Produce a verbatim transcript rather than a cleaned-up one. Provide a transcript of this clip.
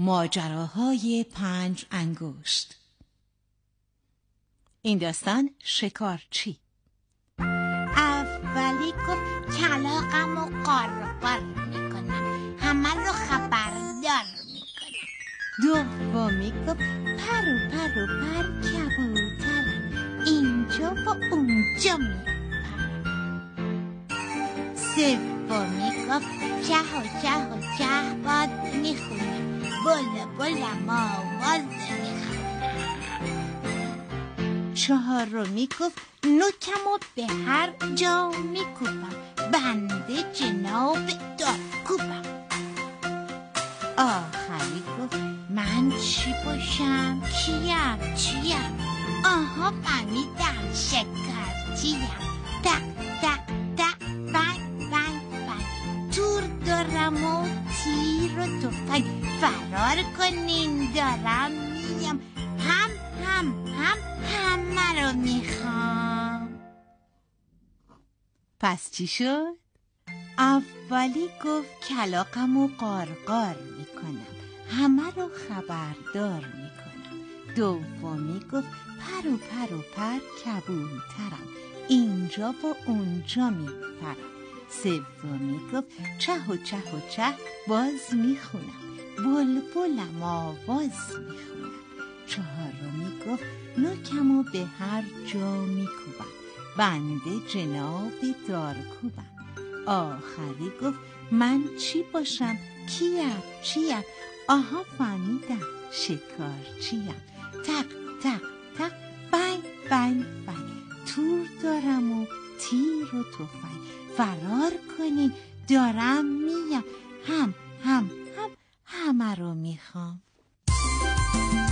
ماجراهای پنج انگشت. این داستان شکارچی. اولی گفت کلاغم و قارقار میکنم، همه رو خبردار میکنم. دومی گفت پرو پرو پر کبوترم، اینجا و اونجا میپرم. سومی گفت چه و چه و چه باد میخونم، بل بلم آواز میخونم. چهارمی گفت نوکم و به هر جا میکوبم، بنده جناب دارکوبم. آخری گفت من چی باشم؟ کیم؟ چیم؟ آها فهمیدم، شکارچیم. تق تق تق بنگ بنگ بنگ، تور دارم و تیر و تفنگ، فرار کنین دارم میم، هم هم هم همه رو میخوام. پس چی شد؟ اولی گفت کلاغم و قارقار میکنم، همه رو خبردار میکنم. دومی گفت پرو پرو پر کبوترم، اینجا و اونجا میپرم. سومی گفت چه و چه و چه باز میخونم، بلبلم آواز میخونم. چهارمی گفت نوکم و به هر جا میکوبم، بنده جناب دارکوبم. آخری گفت من چی باشم؟ کیم؟ چیم؟ آها فهمیدم، شکارچیم. تق تق تق بنگ بنگ بنگ، تور دارم و تیر و تفنگ، فرار کنین دارم میم، هم هم هم همه رو میخوام.